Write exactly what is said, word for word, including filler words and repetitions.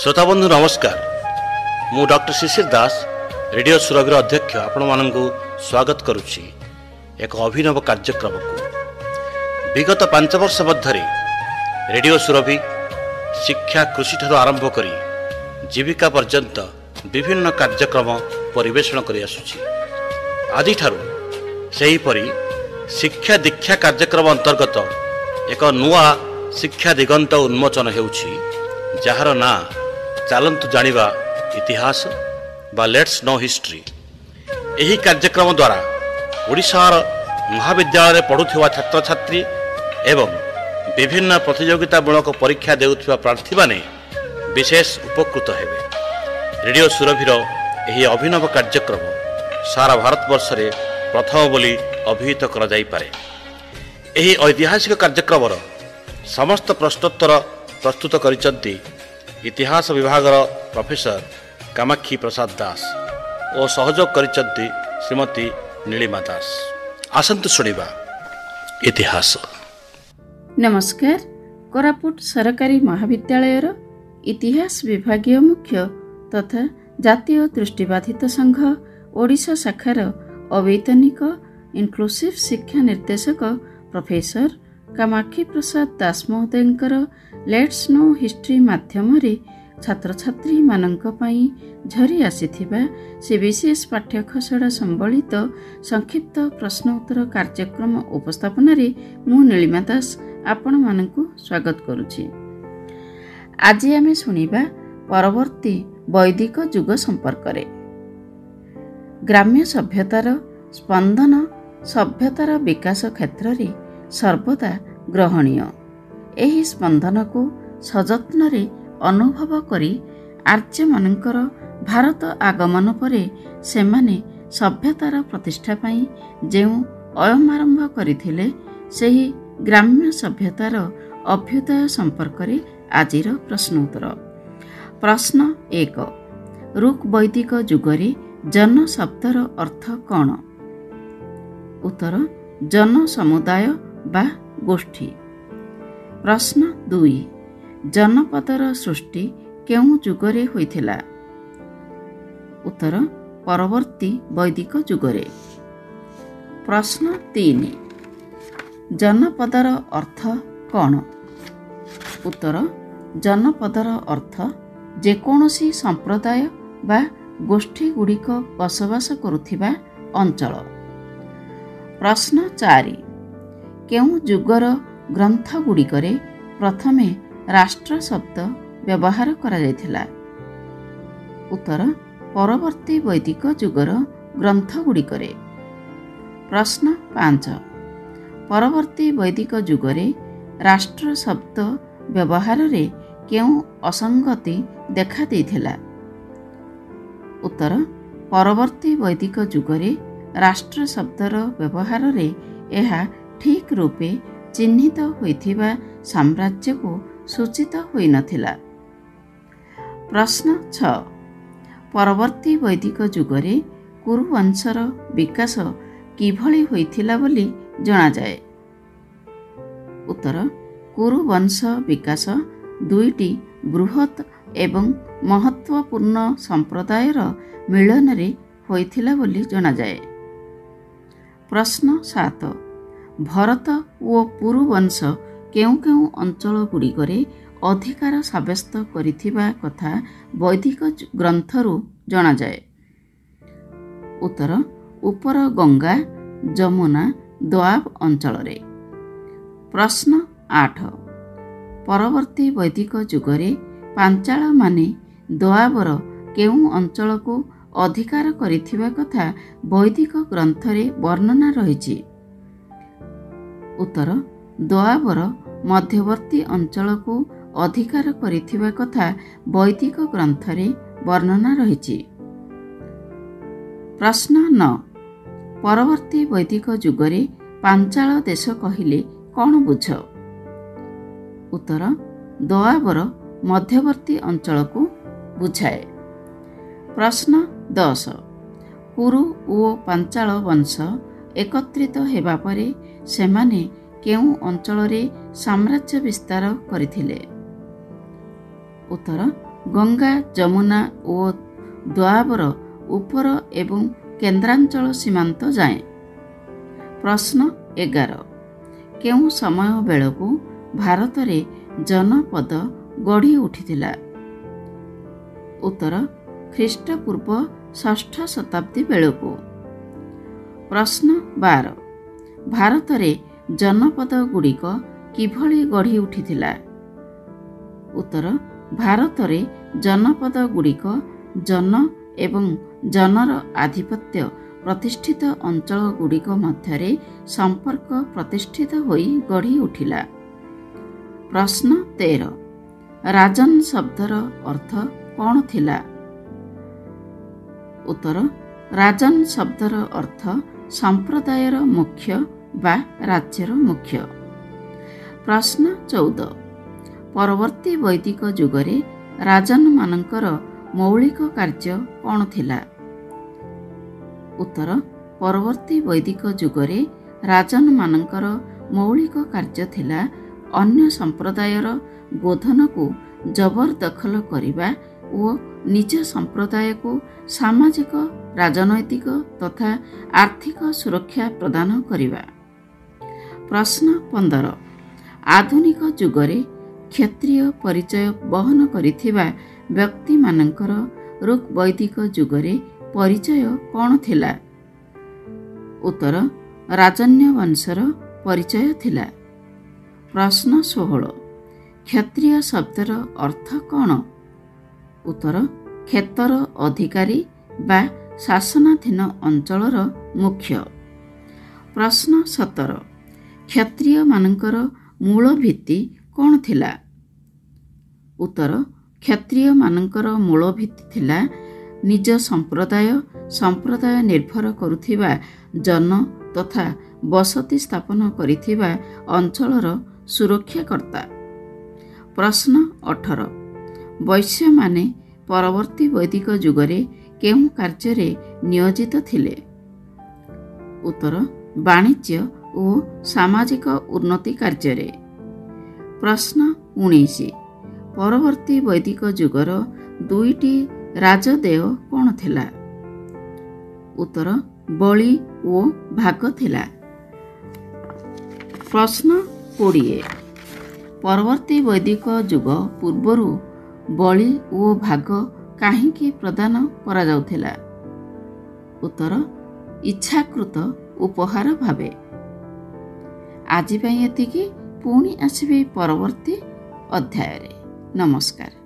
श्रोता बंधु नमस्कार। मु डॉक्टर शिशिर दास रेडियो सुरभि अध्यक्ष आपण मानू स्वागत करुच्ची एक अभिनव कार्यक्रम को। विगत पांच वर्ष मध्य रेडियो सुरभि शिक्षा कृषि ठार आरंभ करी जीविका पर्यंत विभिन्न कार्यक्रम परिवेषण कर आसुछि। आदि ठारू सही परी शिक्षा दीक्षा कार्यक्रम अंतर्गत एक नुआ शिक्षा दिगंत उन्मोचन हेउछि, जार ना चलतु जानिबा इतिहास बा लेट्स नो हिस्ट्री। यही कार्यक्रम द्वारा ओडिशार महाविद्यालय पढ़ुथिबा छात्र छात्री एवं विभिन्न प्रतियोगितामूलक परीक्षा देउथिबा प्रार्थी माने विशेष उपकृत हेबे। रेडियो सुरभिर यही अभिनव कार्यक्रम सारा भारतवर्ष रे प्रथम बोली अभिहित करा जाई पारे। यही ऐतिहासिक कार्यक्रम समस्त प्रश्नोत्तर प्रस्तुत करिसंती इतिहास विभाग प्रोफेसर कामाक्षी प्रसाद दास और सहयोग करिसंती श्रीमती नीलिमा दास। आसंतु सुनिबा इतिहास। नमस्कार। कोरापुट सरकारी महाविद्यालयर इतिहास विभागीय मुख्य तथा जातीय दृष्टिबाधित संघ ओडिशा शाखार अवैतनिक इनक्लूसिव शिक्षा निर्देशक प्रोफेसर कामाक्षी प्रसाद दास महोदयंकर लेट्स नो हिस्ट्री माध्यम छात्र छात्री मानक पई झरी आसीथिबा से विशेष पाठ्य खसड़ा संबलित संक्षिप्त प्रश्न उत्तर कार्यक्रम उपस्थापन रे मु नीलिमा दास आपण मानकु स्वागत करुछि। आज आमे सुनिबा परवर्ती वैदिक युग संपर्क रे। ग्राम्य सभ्यतार स्पंदन सभ्यतार विकास क्षेत्र रे सर्वदा ग्रहणीय। एही स्पंदन को सजत्न रे अनुभव करी आर्य मानकर भारत आगमन परे सेमाने सभ्यतार प्रतिष्ठा पाई जेउ अयम आरंभ करिथिले सेही ग्राम्य सभ्यतार अभ्युदय संपर्क रे आजिर प्रश्न उत्तर। प्रश्न एक। ऋक वैदिक युगरे जन शब्दर अर्थ कौन? उत्तर जन समुदाय बा गोष्ठी। प्रश्न दुई। जनपदर सृष्टि केउ युगरे होइथिला? उत्तर परवर्ती वैदिक युगरे। प्रश्न तीन। जनपदर अर्थ कौन? उत्तर जनपदर अर्थ जेकोनोसी संप्रदाय बा गोष्ठी गुड़िक बसवास करुथिबा अंचल। प्रश्न चारि। केउ युगर ग्रंथ गुड़िकरे प्रथमे राष्ट्र शब्द व्यवहार करा जायथिला? उत्तर परवर्ती वैदिक युगर ग्रंथ गुड़िकरे। प्रश्न पांच। परवर्ती वैदिक युगरे राष्ट्र शब्द व्यवहार रे केउ असंगति देखा देथिला? उत्तर परवर्ती वैदिक युगरे राष्ट्र शब्दर व्यवहार रे एहा ठीक रूपे चिन्हित होइथिबा साम्राज्य को सूचित होई नथिला। प्रश्न छ। परवर्ती वैदिक युगरे कुरुवंशर विकास किभଳି होइथिला बोली जणा जाए? उत्तर कुरुवंश विकास दुईटी बृहत एवं महत्वपूर्ण संप्रदायर मिलन रे होइथिला बोली जणा जाए। प्रश्न सात। भरत ओ पुरुवंश केउ केउ अंचल गुड़िकरे अधिकार साब्यस्त करिथिबा कथा वैदिक ग्रंथरु जणा जाए? उत्तर उपर गंगा जमुना दोआब अंचल रे। प्रश्न आठ। परवर्ती वैदिक युगरे पांचाल माने दोआबर केउ अंचल को अधिकार करिथिबा कथा वैदिक ग्रंथरे वर्णना रहिछि? उत्तर दोआबर मध्यवर्ती अंचल को अधिकार करिथिबा कथा वैदिक ग्रंथरे वर्णना रहिछि। प्रश्न नौ। परवर्ती वैदिक युगरे पांचाल देश कहिले कौन बुझ? उत्तर दोआबर मध्यवर्ती अंचल को बुझाए। प्रश्न दस। कुरु ओ पांचाल वंश एकत्रित हेबा परे सेमाने केउ अंचल रे साम्राज्य विस्तार करिथिले? उत्तर ଗଙ୍ଗା ଯମୁନା ଓ ଦୋଆବର ଉପର ଏବଂ କେନ୍ଦ୍ରାଞ୍ଚଳ ସୀମାନ୍ତ ଯାଏଁ। ପ୍ରଶ୍ନ ଏଗାର। କେଉଁ ସମୟ ବେଳକୁ ଭାରତରେ ଜନପଦ ଗଢ଼ି ଉଠିଥିଲା? ଉତ୍ତର ଖ୍ରୀଷ୍ଟପୂର୍ବ ଷଷ୍ଠ ଶତାବ୍ଦୀ ବେଳକୁ। ପ୍ରଶ୍ନ ବାର। ଭାରତରେ ଜନପଦ ଗୁଡ଼ିକ କିଭଳି ଗଢ଼ି ଉଠିଥିଲା? ଉତ୍ତର ଭାରତରେ ଜନପଦ ଗୁଡ଼ିକ ଜନ ଏବଂ ଜନର ଆଧିପତ୍ୟ ପ୍ରତିଷ୍ଠିତ ଅଞ୍ଚଳ ଗୁଡ଼ିକ ମଧ୍ୟରେ ସମ୍ପର୍କ ପ୍ରତିଷ୍ଠିତ ହୋଇ ଗଢ଼ି ଉଠିଲା। ପ୍ରଶ୍ନ ତେର। ରାଜନ୍ ଶବ୍ଦର ଅର୍ଥ କ'ଣ ଥିଲା? ଉତ୍ତର ରାଜନ୍ ଶବ୍ଦର ଅର୍ଥ ସମ୍ପ୍ରଦାୟର ମୁଖ୍ୟ ବା ରାଜ୍ୟର ମୁଖ୍ୟ। ପ୍ରଶ୍ନ ଚଉଦ। ପରବର୍ତ୍ତୀ ବୈଦିକ ଯୁଗରେ ରାଜନ୍ମାନଙ୍କର ମୌଳିକ କାର୍ଯ୍ୟ କ'ଣ ଥିଲା? ଉତ୍ତର ପରବର୍ତ୍ତୀ ବୈଦିକ ଯୁଗରେ ରାଜନ୍ମାନଙ୍କର ମୌଳିକ କାର୍ଯ୍ୟ ଥିଲା ଅନ୍ୟ ସମ୍ପ୍ରଦାୟର ଗୋଧନକୁ ଜବରଦଖଲ କରିବା ଓ ନିଜ ସମ୍ପ୍ରଦାୟକୁ ସାମାଜିକ ରାଜନୈତିକ ତଥା ଆର୍ଥିକ ସୁରକ୍ଷା ପ୍ରଦାନ କରିବା। ପ୍ରଶ୍ନ ପନ୍ଦର। ଆଧୁନିକ ଯୁଗରେ କ୍ଷତ୍ରିୟ ପରିଚୟ ବହନ କରିଥିବା ବ୍ୟକ୍ତିମାନଙ୍କର ଋକ୍ ବୈଦିକ ଯୁଗରେ ପରିଚୟ କ'ଣ ଥିଲା? ଉତ୍ତର ରାଜନ୍ୟ ବଂଶର ପରିଚୟ ଥିଲା। ପ୍ରଶ୍ନ ଷୋହଳ। କ୍ଷତ୍ରିୟ ଶବ୍ଦର ଅର୍ଥ କ'ଣ? ଉତ୍ତର କ୍ଷେତର ଅଧିକାରୀ ବା ଶାସନାଧୀନ ଅଞ୍ଚଳର ମୁଖ୍ୟ। ପ୍ରଶ୍ନ ସତର। କ୍ଷତ୍ରିୟମାନଙ୍କର ମୂଳ ଭିତ୍ତି କ'ଣ ଥିଲା? ଉତ୍ତର କ୍ଷତ୍ରିୟମାନଙ୍କର ମୂଳ ଭିତ୍ତି ଥିଲା ନିଜ ସମ୍ପ୍ରଦାୟ ସମ୍ପ୍ରଦାୟ ନିର୍ଭର କରୁଥିବା ଜନ ତଥା ବସତି ସ୍ଥାପନ କରିଥିବା ଅଞ୍ଚଳର ସୁରକ୍ଷାକର୍ତ୍ତା। ପ୍ରଶ୍ନ ଅଠର। ବୈଶ୍ୟମାନେ ପରବର୍ତ୍ତୀ ବୈଦିକ ଯୁଗରେ କେଉଁ କାର୍ଯ୍ୟରେ ନିୟୋଜିତ ଥିଲେ? ଉତ୍ତର ବାଣିଜ୍ୟ ଓ ସାମାଜିକ ଉନ୍ନତି କାର୍ଯ୍ୟରେ। ପ୍ରଶ୍ନ ଉଣେଇଶ। ପରବର୍ତ୍ତୀ ବୈଦିକ ଯୁଗର ଦୁଇଟି ରାଜଦେୟ କ'ଣ ଥିଲା? ଉତ୍ତର ବଳି ଓ ଭାଗ ଥିଲା। ପ୍ରଶ୍ନ କୋଡ଼ିଏ। ପରବର୍ତ୍ତୀ ବୈଦିକ ଯୁଗ ପୂର୍ବରୁ ବଳି ଓ ଭାଗ କାହିଁକି ପ୍ରଦାନ କରାଯାଉଥିଲା? ଉତ୍ତର ଇଚ୍ଛାକୃତ ଉପହାର ଭାବେ। ଆଜି ପାଇଁ ଏତିକି। ପୁଣି ଆସିବି ପରବର୍ତ୍ତୀ ଅଧ୍ୟାୟରେ। ନମସ୍କାର।